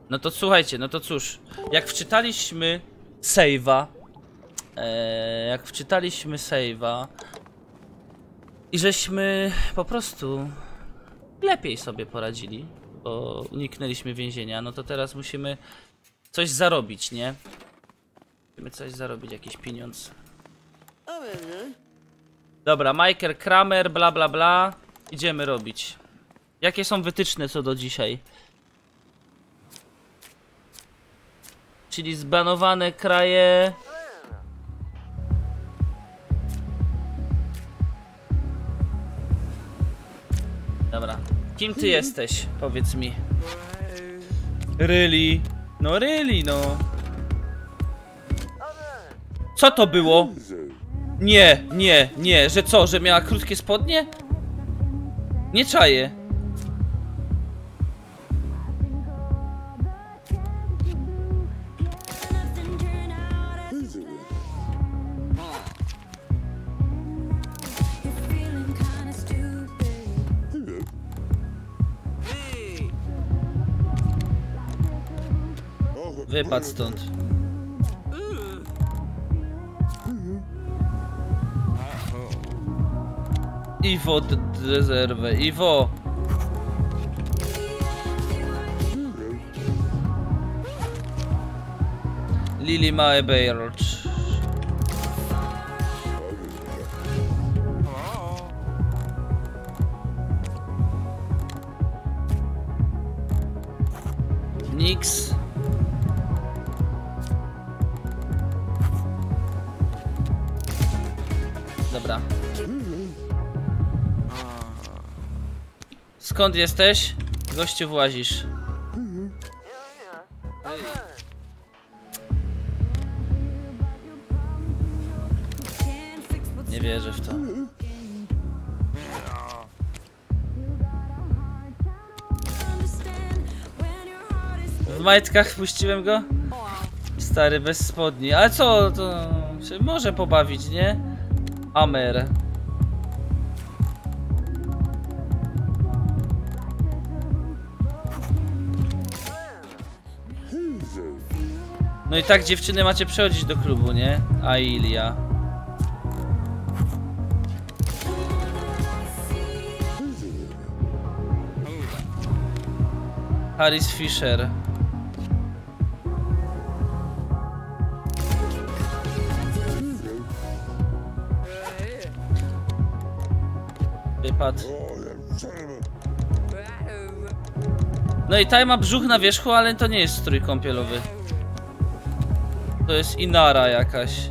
No to słuchajcie, no to cóż, jak wczytaliśmy save'a, i żeśmy po prostu lepiej sobie poradzili, bo uniknęliśmy więzienia, no to teraz musimy coś zarobić, nie? Musimy coś zarobić, jakiś pieniądz. Dobra, Michael Kramer, bla bla bla. Idziemy robić. Jakie są wytyczne co do dzisiaj? Czyli zbanowane kraje. Dobra. Kim ty jesteś? Powiedz mi. Really? No really, no. Co to było? Nie, nie, nie, że co, że miała krótkie spodnie? Nie czaję. Wypadł stąd. Iwo rezerwę, Iwo. Lily Mae Bayrocz. Nix. Dobra. Skąd jesteś? Gościu włazisz. Nie wierzę w to. W majtkach puściłem go? Stary, bez spodni. Ale co, to się może pobawić, nie? Amer. No i tak dziewczyny macie przechodzić do klubu, nie? Ailia. Harris Fisher. Wypadł. No i taj ma brzuch na wierzchu, ale to nie jest strój kąpielowy. To jest Inara jakaś.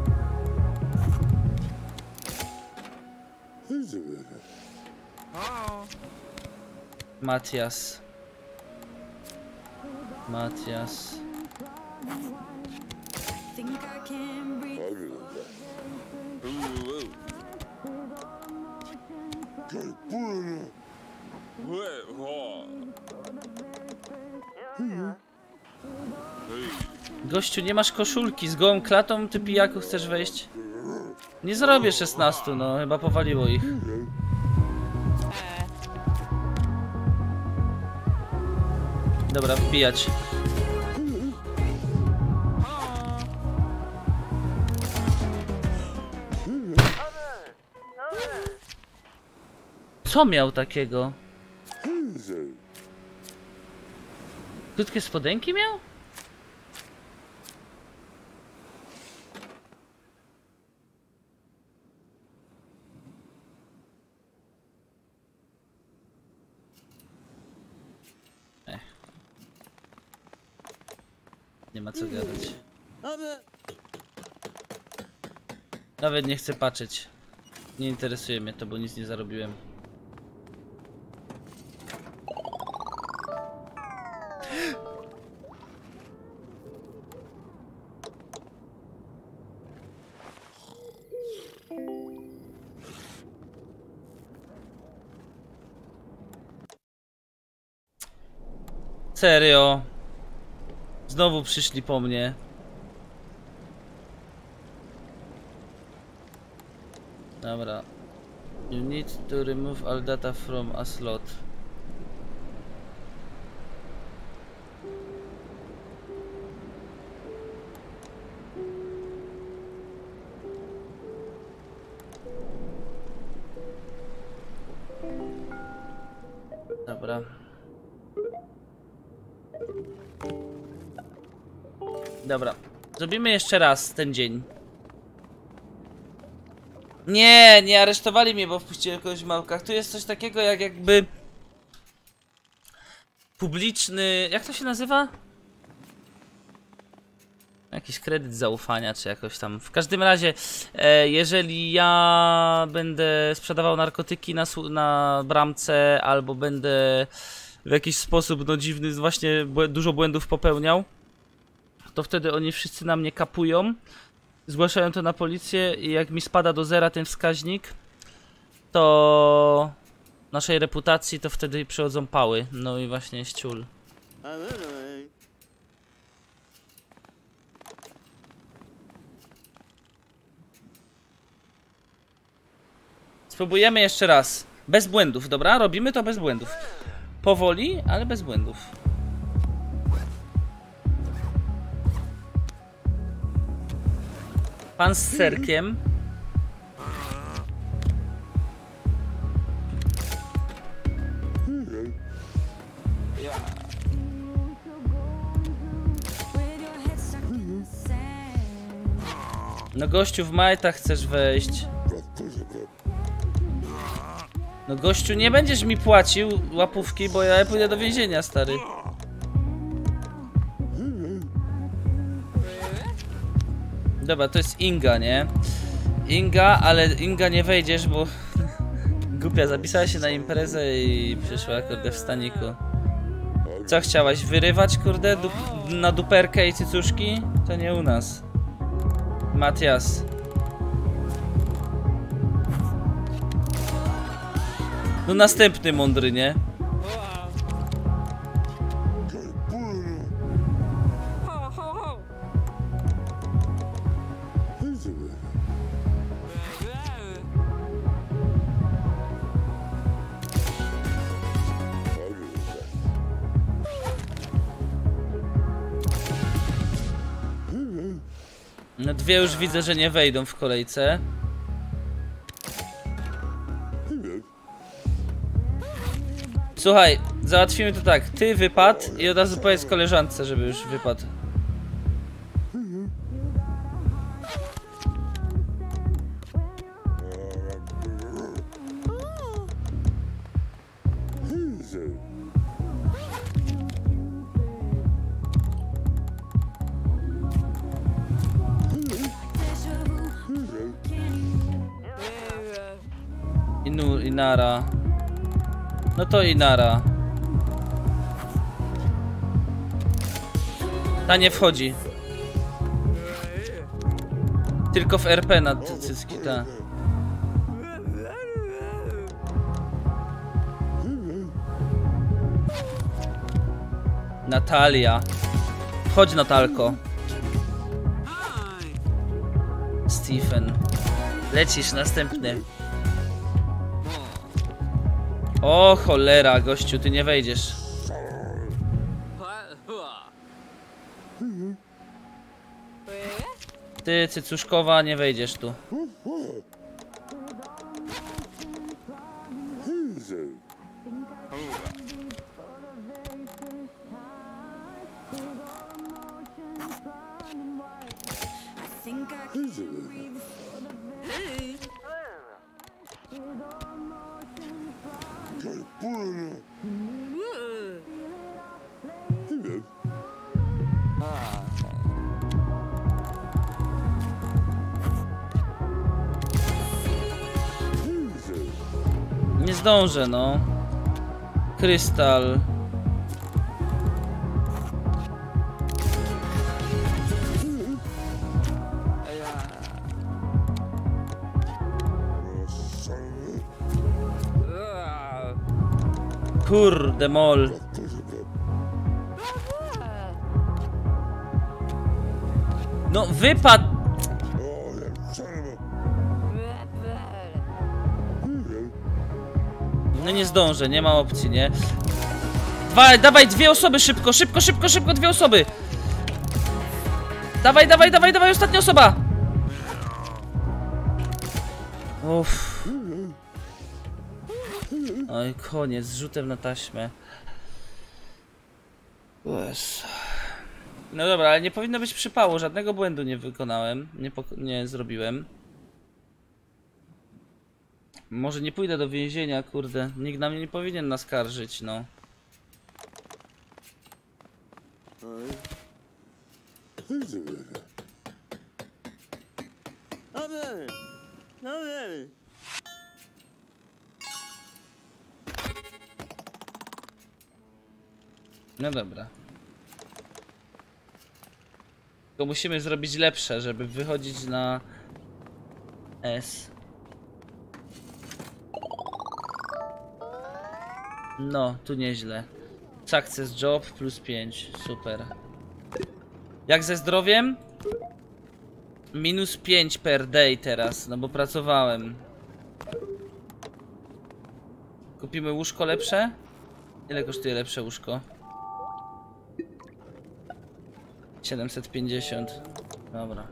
Matias. Matias. Gościu, nie masz koszulki, z gołą klatą, ty pijaku chcesz wejść? Nie zrobię 16, no chyba powaliło ich. Dobra, wbijać. Co miał takiego? Krótkie spodenki miał? Nie ma co gadać. Nawet nie chcę patrzeć. Nie interesuje mnie to, bo nic nie zarobiłem. Serio? Znowu przyszli po mnie. Dobra. You need to remove all data from a slot. Dobra. Dobra. Zrobimy jeszcze raz ten dzień. Nie aresztowali mnie, bo wpuściłem kogoś w małpkach. Tu jest coś takiego jak jakby... publiczny... Jak to się nazywa? Jakiś kredyt zaufania, czy jakoś tam. W każdym razie, jeżeli ja będę sprzedawał narkotyki na bramce, albo będę w jakiś sposób no dziwny, właśnie dużo błędów popełniał, to wtedy oni wszyscy na mnie kapują, zgłaszają to na policję i jak mi spada do zera ten wskaźnik, to naszej reputacji, to wtedy przychodzą pały. No i właśnie jest ciul. Spróbujemy jeszcze raz. Bez błędów, dobra? Robimy to bez błędów. Powoli, ale bez błędów. Pan z serkiem. No gościu, w majtach chcesz wejść. No gościu, nie będziesz mi płacił łapówki, bo ja pójdę do więzienia, stary. Dobra, to jest Inga, nie? Inga, ale Inga nie wejdziesz, bo... Głupia, zapisała się na imprezę i przyszła, kurde, w staniku. Co chciałaś, wyrywać, kurde, na duperkę i cycuszki? To nie u nas. Matias. No następny mądry, nie? No dwie już widzę, że nie wejdą w kolejce. Słuchaj, załatwimy to tak. Ty wypad i od razu powiedz koleżance, żeby już wypadł. Inara. No to Inara. Ta nie wchodzi. Tylko w RP na cycki, ta. Natalia. Chodź, Natalko. Stephen. Lecisz, następny. O cholera, gościu, ty nie wejdziesz. Ty, cycuszkowa, nie wejdziesz tu. Nie zdążę, no. Krystal. Kurde mol. No wypadł. No nie zdążę, nie ma opcji, nie? Dawaj, dwie osoby, szybko, szybko, szybko, szybko, dwie osoby. Dawaj, dawaj, dawaj, dawaj, ostatnia osoba. Uff. Oj, koniec, z rzutem na taśmę. Yes. No dobra, ale nie powinno być przypału, żadnego błędu nie wykonałem, nie zrobiłem. Może nie pójdę do więzienia, kurde, nikt na mnie nie powinien naskarżyć, no. No dobra. Tylko musimy zrobić lepsze, żeby wychodzić na S. No, tu nieźle. Success job plus 5, super. Jak ze zdrowiem? Minus 5 per day teraz, no bo pracowałem. Kupimy łóżko lepsze? Ile kosztuje lepsze łóżko? 750. Dobra.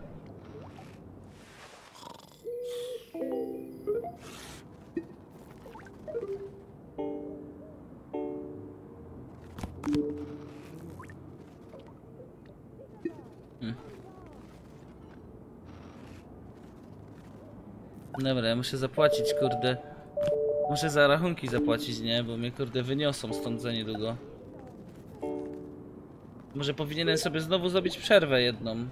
Dobra, ja muszę zapłacić, kurde. Muszę za rachunki zapłacić, nie? Bo mnie, kurde, wyniosą stąd za niedługo. Może powinienem sobie znowu zrobić przerwę jedną.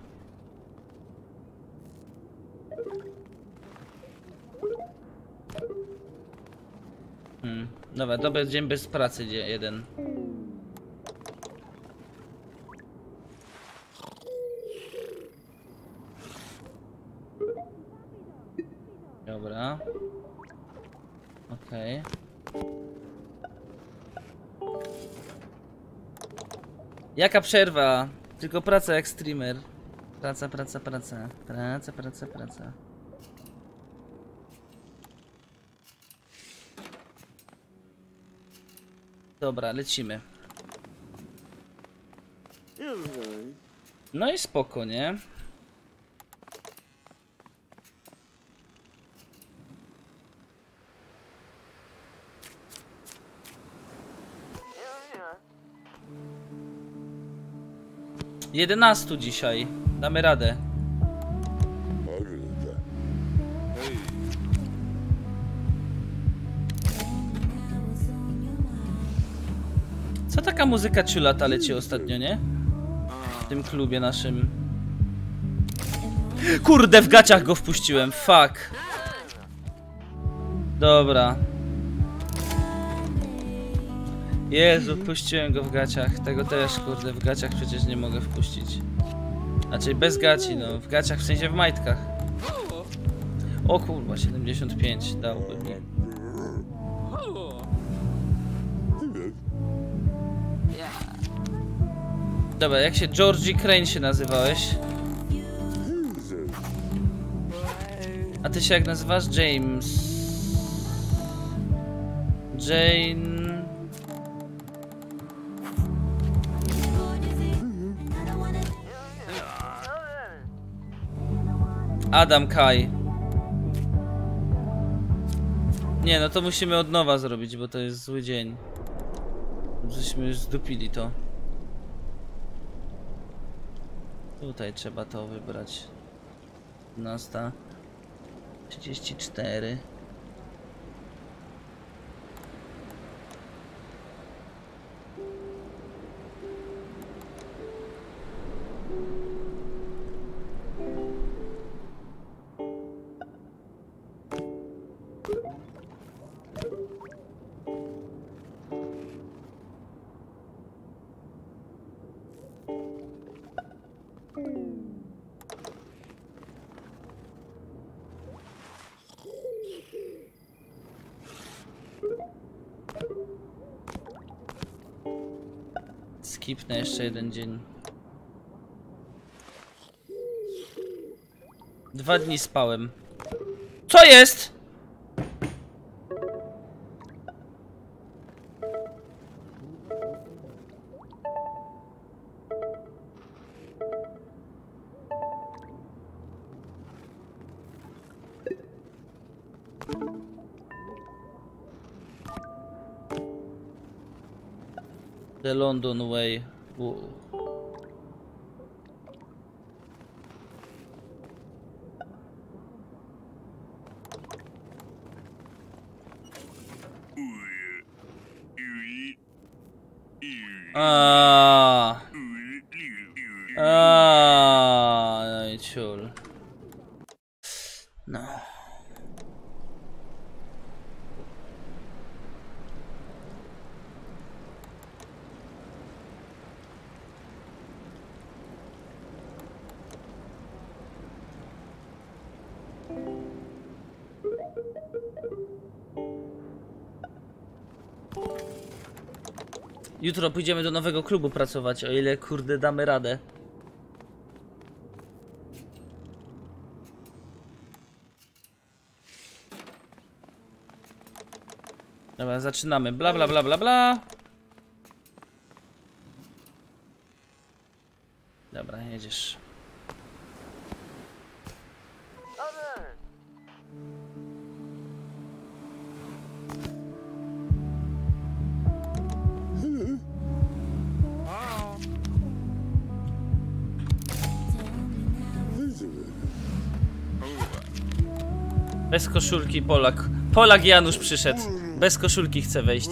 Dobra, dobry dzień bez pracy, jeden. Dobra. Okej. Jaka przerwa? Tylko praca jak streamer. Praca, praca, praca. Praca, praca, praca. Dobra, lecimy. No i spoko, nie? Jedenastu dzisiaj. Damy radę. Co taka muzyka ciulata leci ostatnio, nie? W tym klubie naszym. Kurde, w gaciach go wpuściłem, fuck. Dobra. Jezu, wpuściłem go w gaciach. Tego też, kurde, w gaciach przecież nie mogę wpuścić. Znaczy bez gaci, no. W gaciach, w sensie w majtkach. O kurwa, 75 dałby mi. Dobra, jak się Georgie Crane się nazywałeś? A ty się jak nazywasz? James. Jane. Adam Kai. Nie, no to musimy od nowa zrobić, bo to jest zły dzień. Żeśmy już zdupili to. Tutaj trzeba to wybrać. 12:34. Skipnę jeszcze jeden dzień. 2 dni spałem. Co jest? The London Way. No i ciul. No. Jutro pójdziemy do nowego klubu pracować, o ile kurde damy radę. Dobra, zaczynamy. Bla bla bla bla bla. Dobra, jedziesz. Bez koszulki Polak. Polak Janusz przyszedł. Bez koszulki chce wejść.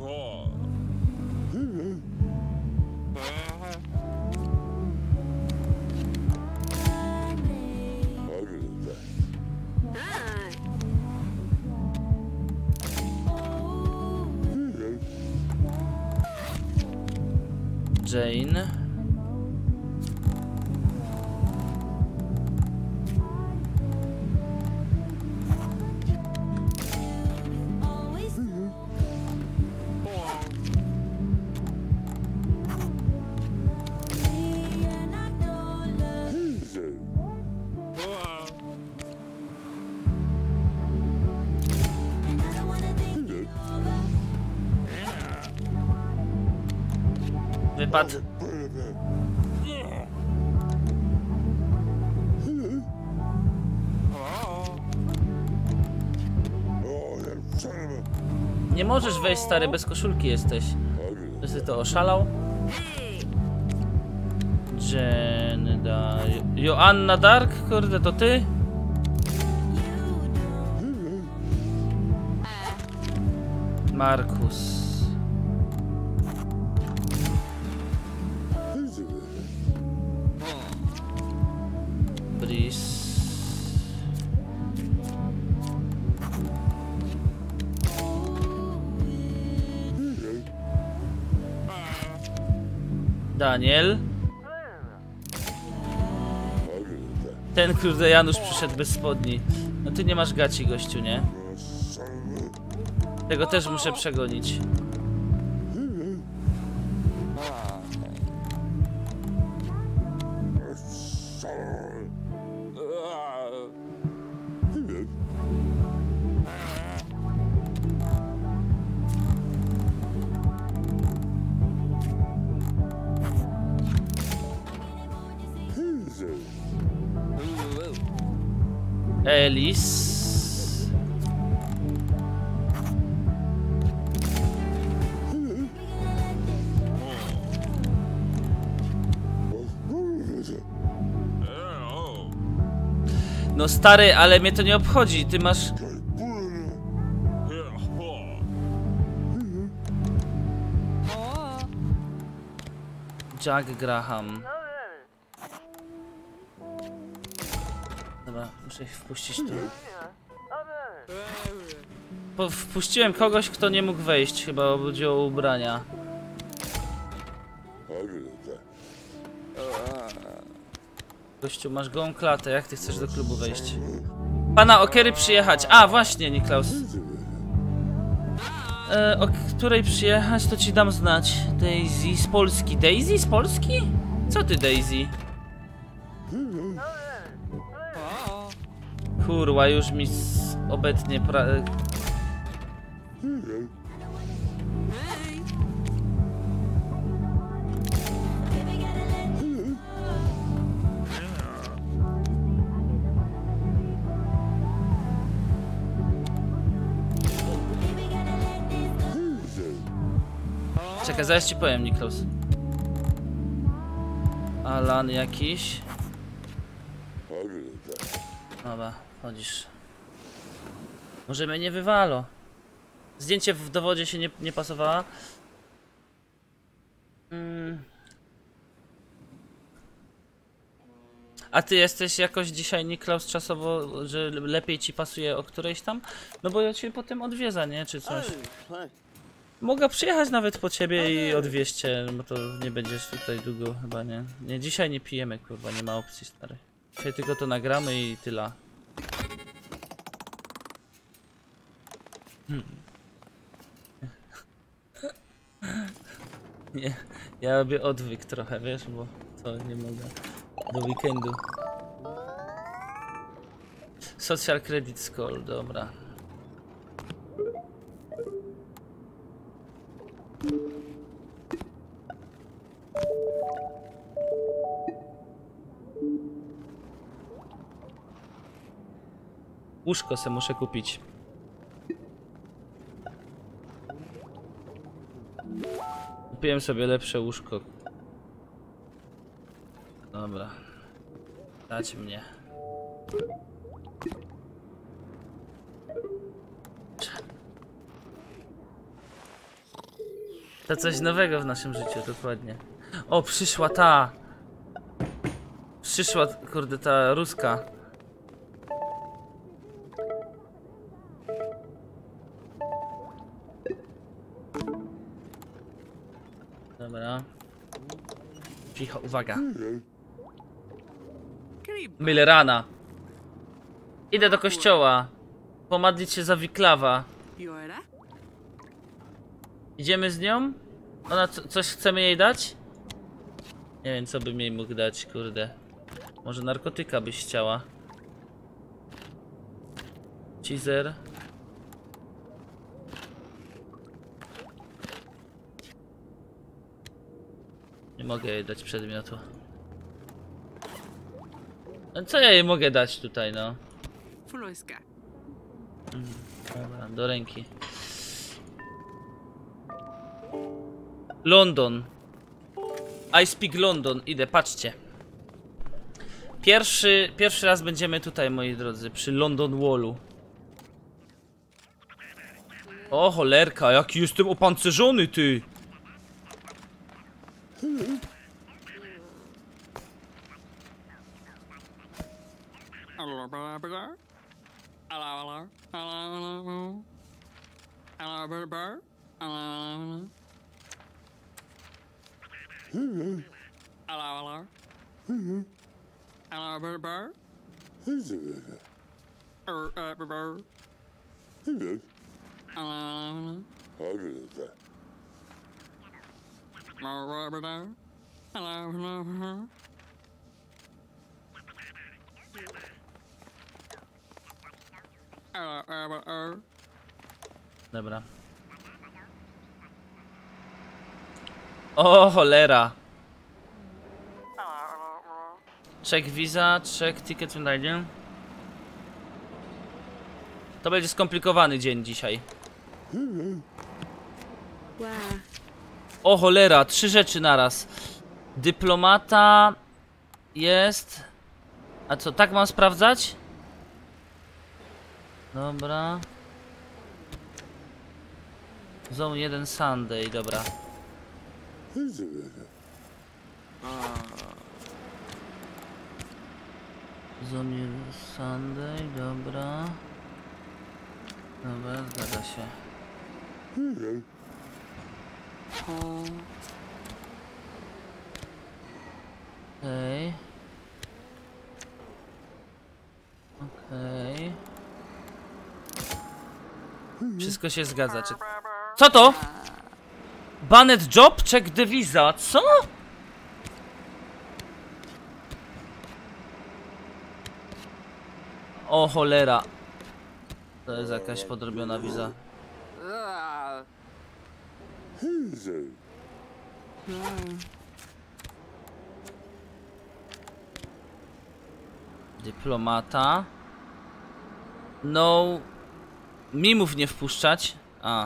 Jane. Wypadł. Nie możesz wejść, stary, bez koszulki jesteś. Czy to oszalał? Jenna... Joanna Dark? Kurde, to ty? Markus. Brice. Daniel. Ten kurde Janusz przyszedł bez spodni. No ty nie masz gaci, gościu, nie? Tego też muszę przegonić. Elis. No stary, ale mnie to nie obchodzi, ty masz... Jack Graham. Dobra, muszę ich wpuścić tu. Wpuściłem kogoś, kto nie mógł wejść, chyba chodziło o ubrania. Gościu, masz gołą klatę, jak ty chcesz do klubu wejść? Pana Okery przyjechać. A, właśnie, Niklaus. O której przyjechać, to ci dam znać. Daisy z Polski. Daisy z Polski? Co ty, Daisy? Kurwa, już mi obecnie Czekaj, zaraz ci powiem, Niklaus. Alan jakiś. Dobra, chodzisz. Może mnie nie wywalo. Zdjęcie w dowodzie się nie pasowała. A ty jesteś jakoś dzisiaj, Niklaus, czasowo, że lepiej ci pasuje o którejś tam? No bo ja cię potem odwieza, nie? Czy coś. Mogę przyjechać nawet po ciebie i odwieźć cię, bo to nie będziesz tutaj długo chyba, nie? Nie, dzisiaj nie pijemy, kurwa, nie ma opcji, stary. Dzisiaj tylko to nagramy i tyle. Nie, ja robię odwyk trochę, wiesz, bo to nie mogę do weekendu. Social Credit Score, dobra. Łóżko se muszę kupić. Kupiłem sobie lepsze łóżko. Dobra. Dać mnie. To coś nowego w naszym życiu, dokładnie. O, przyszła ta. Przyszła, kurde, ta ruska. Dobra. Cicho, uwaga. Millerana. Idę do kościoła. Pomodlić się za Wiklawa. Idziemy z nią? Ona coś chcemy jej dać? Nie wiem, co bym jej mógł dać, kurde. Może narkotyka byś chciała. Cheezer. Nie mogę jej dać przedmiotu. No co ja jej mogę dać tutaj, no? Dobra, do ręki. London. I speak London. Idę, patrzcie. Pierwszy raz będziemy tutaj, moi drodzy, przy London Wallu. O cholerka, jaki jestem opancerzony, ty! Dobra. O cholera. Check visa, check ticket and ID. To będzie skomplikowany dzień dzisiaj. O cholera, 3 rzeczy naraz. Dyplomata jest. A co, tak mam sprawdzać? Dobra. Zone 1 Sunday, dobra. Zone 1 Sunday, dobra. Dobra, zgadza się. Okej. Okej. Wszystko się zgadza. Co to? Banned job? Check the visa. Co? O cholera. To jest jakaś podrobiona wiza. Dyplomata. No. Mimów nie wpuszczać. A.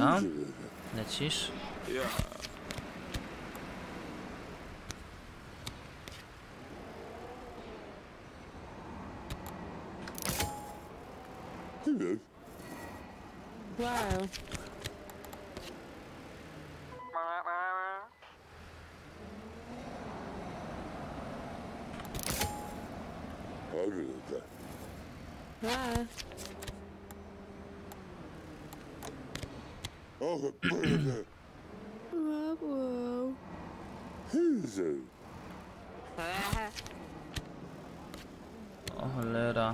Dobra. Lecisz. Wow. Wow. Wow. O cholera.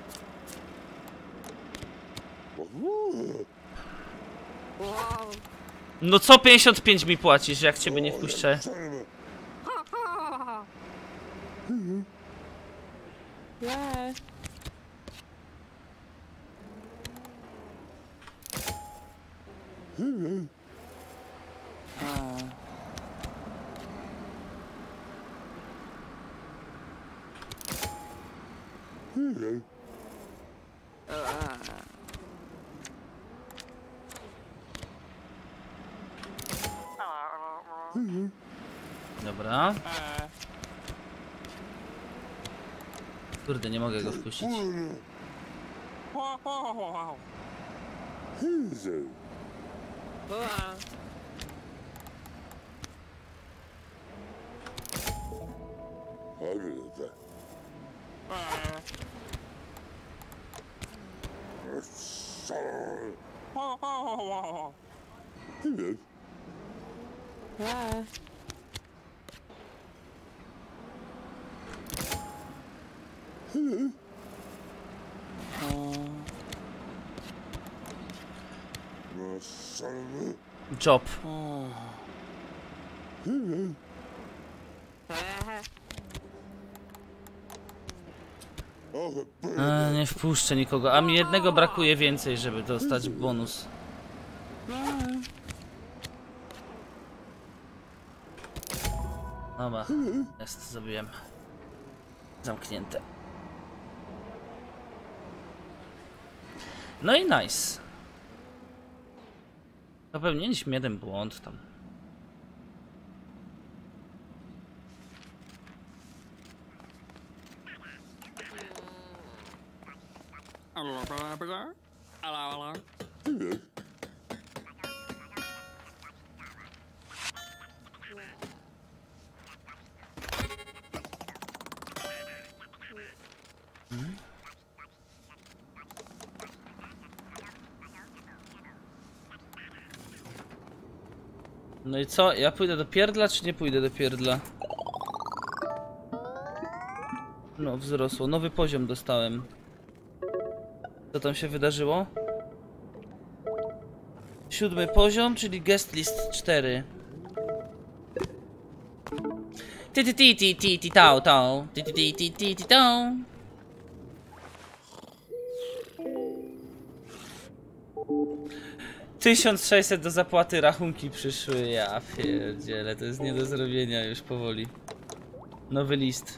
Wow. No co 55 mi płacisz, jak ciebie nie wpuszczę? Wow. Dobra. Kurde, nie mogę go wpuścić. Wow. Wow. Job. Nie wpuszczę nikogo, a mi jednego brakuje więcej, żeby dostać bonus. Dobra, jest, zrobiłem. Zamknięte. No i nice. Popełniliśmy jeden błąd tam. No i co? Ja pójdę do pierdla, czy nie pójdę do pierdla? No, wzrosło. Nowy poziom dostałem. Co tam się wydarzyło? 7. poziom, czyli guest list 4. Ti tau tau. Ti tau. 1600 do zapłaty, rachunki przyszły. Ja pierdzielę, to jest nie do zrobienia już powoli. Nowy list.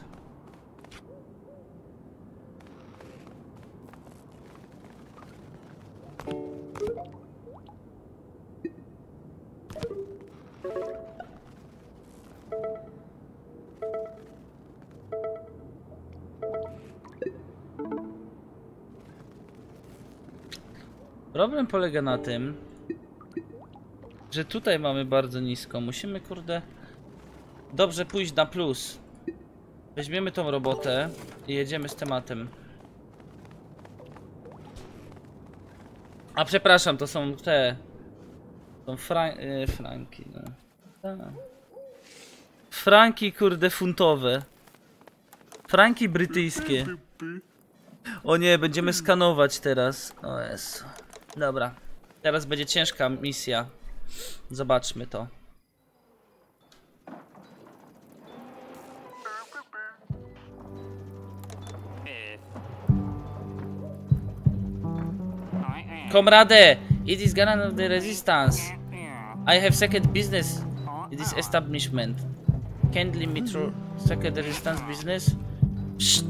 Problem polega na tym, że tutaj mamy bardzo nisko. Musimy, kurde, dobrze pójść na plus. Weźmiemy tą robotę i jedziemy z tematem. A przepraszam, to są te... Są franki, no. Franki, kurde, funtowe. Franki brytyjskie. O nie, będziemy skanować teraz. O Jezu. Dobra. Teraz będzie ciężka misja. Zobaczmy to. Comrade, it is Garan of the Resistance. I have second business in this establishment. Kindly me through second resistance business. Psst.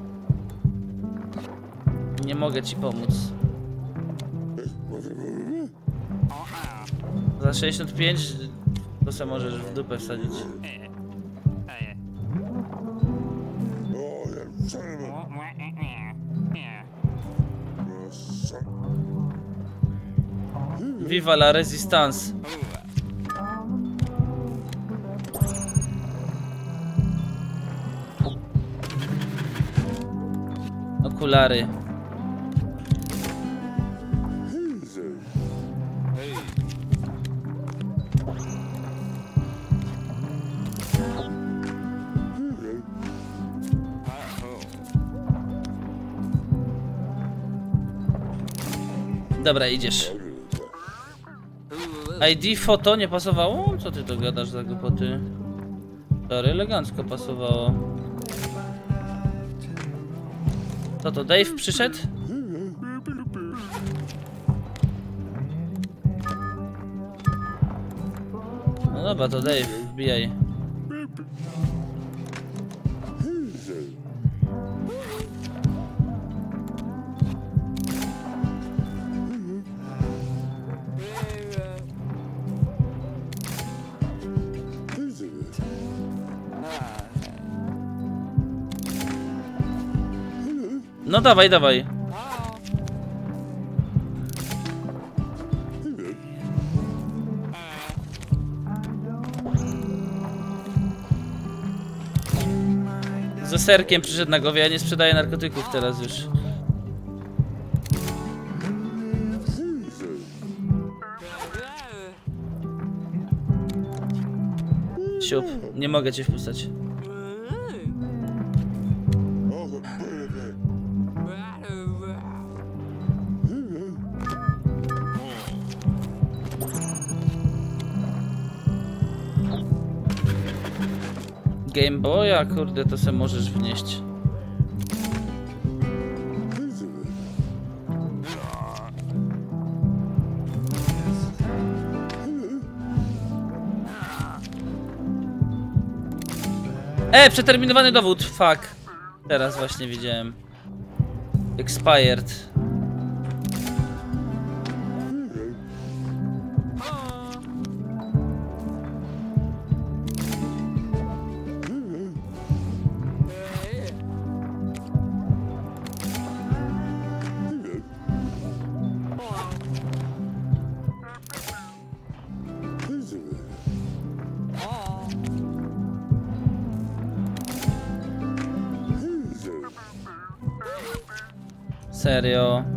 Nie mogę ci pomóc. Za 65 to se możesz w dupę wsadzić. Viva la Resistance. Okulary. Dobra, idziesz. ID foto nie pasowało? Co ty to gadasz za głupoty? Sorry, elegancko pasowało. Co to, Dave przyszedł? No dobra, to Dave, wbijaj. No dawaj, dawaj. Ze serkiem przyszedł na głowie, ja nie sprzedaję narkotyków teraz już. Siup, nie mogę cię wpuszczać. Game Boya, kurde, to se możesz wnieść. Przeterminowany dowód, fuck. Teraz właśnie widziałem. Expired. Serio?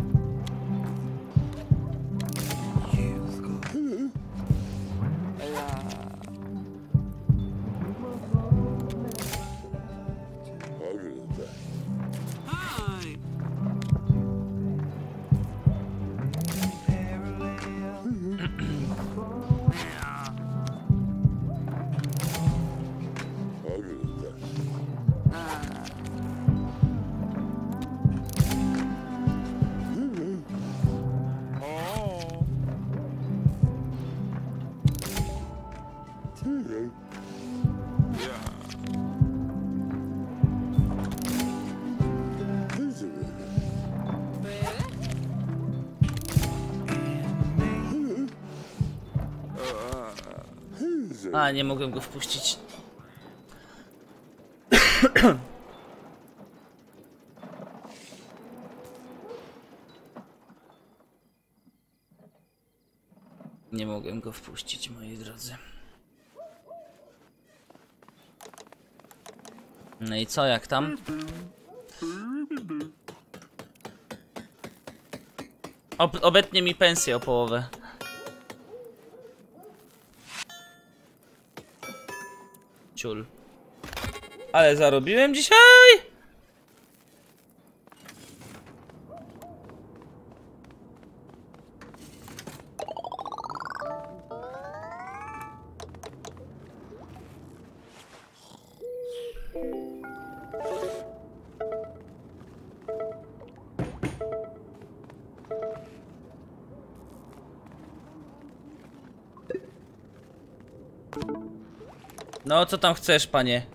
A, nie mogłem go wpuścić. Nie mogłem go wpuścić, moi drodzy. No i co, jak tam? Obetnie mi pensję o połowę. Ciul. Ale zarobiłem dzisiaj! No, co tam chcesz, panie?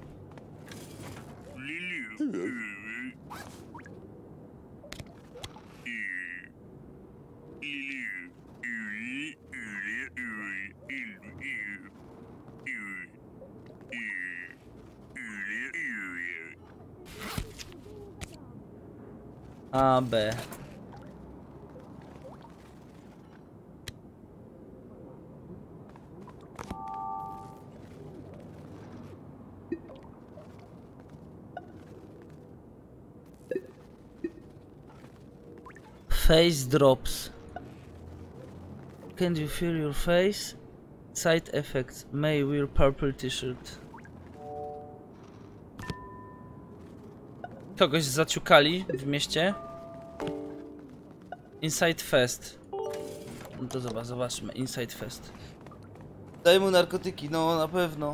A, B. Face drops. Can you feel your face? Side effects. May wear purple t-shirt. Kogoś zaciukali w mieście. Inside Fest. No to zobaczmy. Inside Fest. Daj mu narkotyki, no na pewno.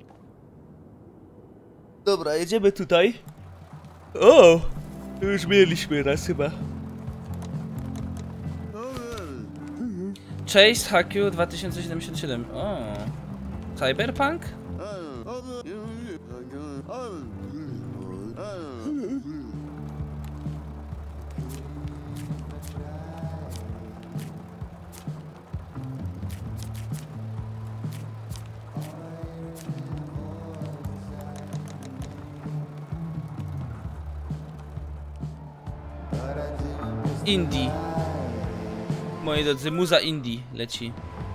Dobra, jedziemy tutaj. O! Już mieliśmy raz chyba. Chase HQ 2077. O! Cyberpunk? Indie. Moi drodzy, muza indie leci.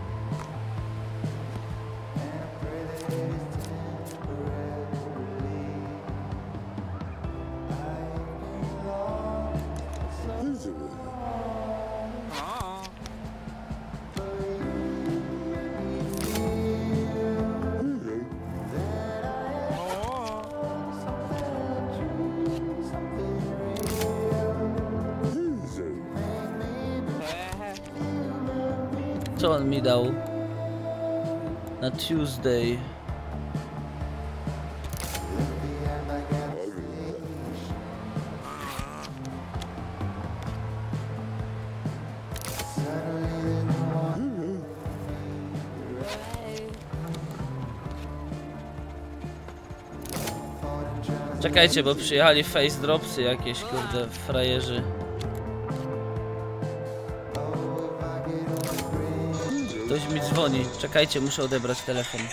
Co on mi dał? Na Tuesday. Czekajcie, bo przyjechali face dropsy jakieś, kurde, frajerzy. Ktoś mi dzwoni. Czekajcie, muszę odebrać telefon.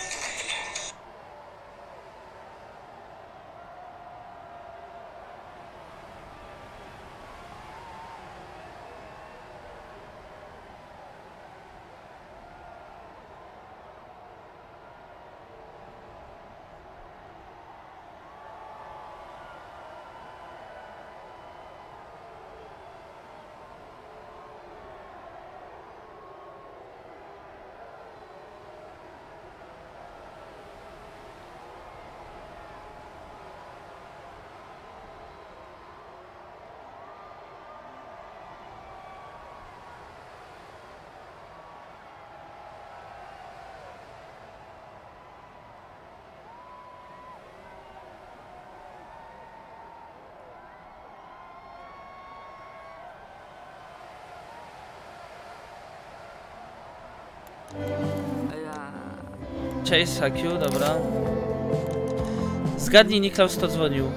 Chase HQ, dobra. Zgadnij, Niklaus to dzwonił.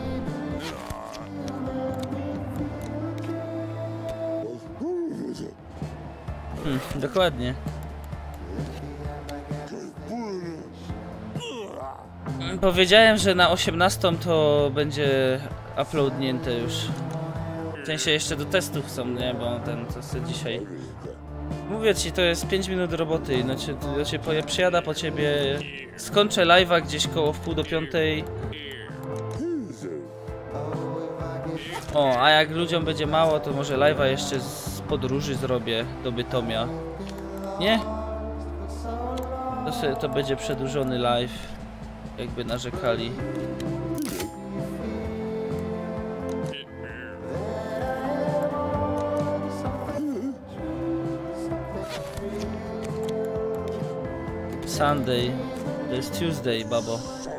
Dokładnie. Powiedziałem, że na 18 to będzie uploadnięte już. W sensie jeszcze do testów są, nie? Bo ten co sobie dzisiaj. Mówię ci, to jest 5 minut roboty, przyjada po ciebie, skończę live'a gdzieś koło wpół do 5. O, a jak ludziom będzie mało, to może live'a jeszcze z podróży zrobię do Bytomia. Nie? To będzie przedłużony live, jakby narzekali. Sunday, to jest Tuesday, babo.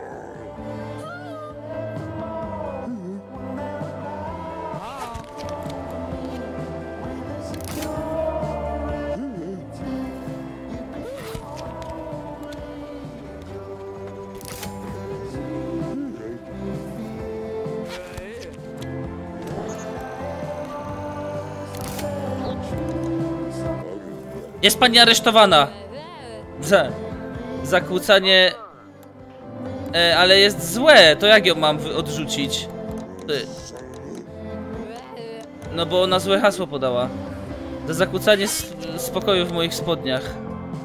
Jest pani aresztowana za zakłócanie Ale jest złe, to jak ją mam odrzucić? No bo ona złe hasło podała. Za zakłócanie spokoju w moich spodniach.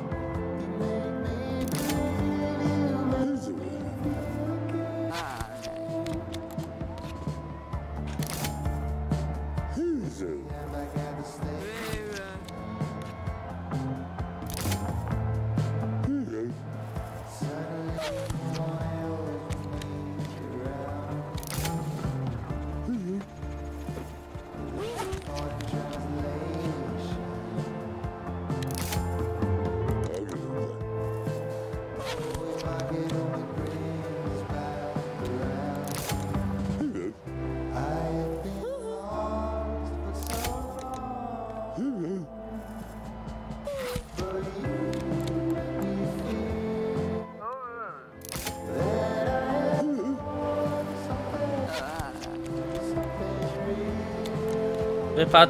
Wypadł.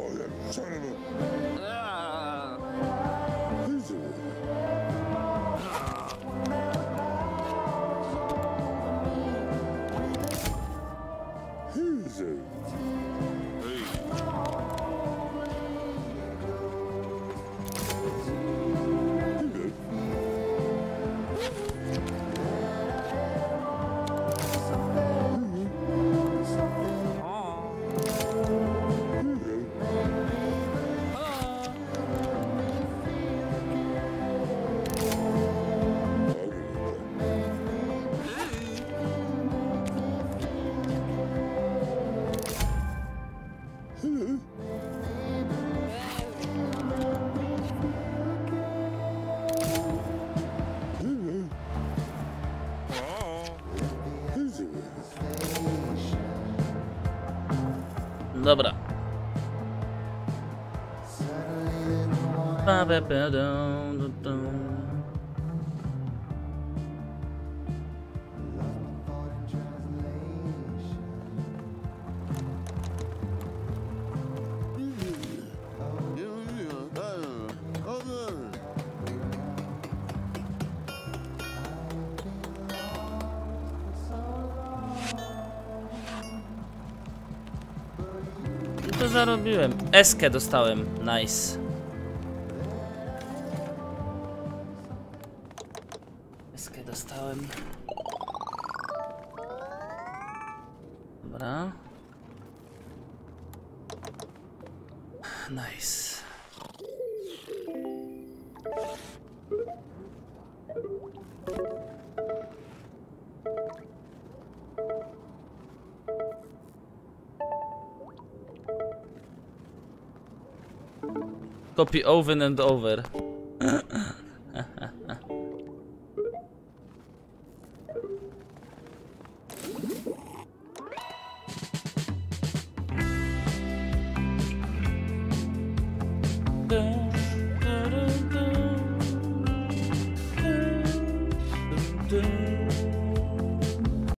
Dobra. To zarobiłem. Eskę dostałem. Nice. Eskę dostałem. Dobra. Nice. Copy over and over.